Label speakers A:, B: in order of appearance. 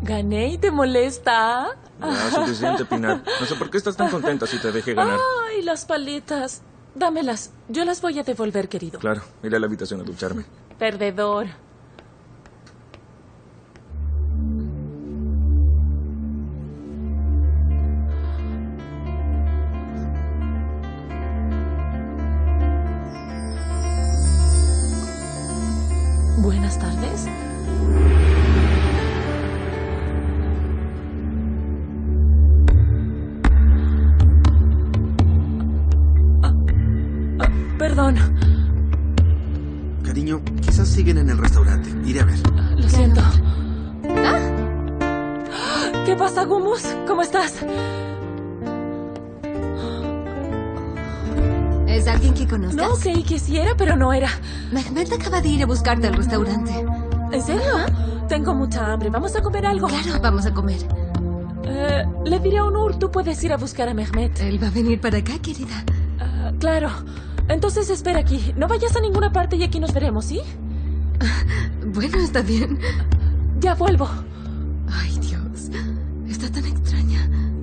A: Gané y te molesta.
B: Ya, suficiente, Pinar. No sé por qué estás tan contenta si te dejé ganar.
A: Ay, las paletas. Dámelas. Yo las voy a devolver, querido.
B: Claro, iré a la habitación a ducharme.
A: Perdedor. Buenas tardes. Perdón.
C: Cariño, quizás siguen en el restaurante. Iré a ver.
A: Lo siento. ¿Qué pasa, Gumus? ¿Cómo estás?
D: ¿Es alguien que conozcas?
A: No, creí que sí era, pero no era.
D: Mehmet acaba de ir a buscarte al restaurante.
A: ¿En serio? Tengo mucha hambre. ¿Vamos a comer algo?
D: Claro, vamos a comer.
A: Le diré a Onur, tú puedes ir a buscar a Mehmet.
D: Él va a venir para acá, querida.
A: Claro. Entonces espera aquí. No vayas a ninguna parte y aquí nos veremos, ¿sí?
D: Bueno, está bien.
A: Ya vuelvo.
D: Ay, Dios. Está tan extraña.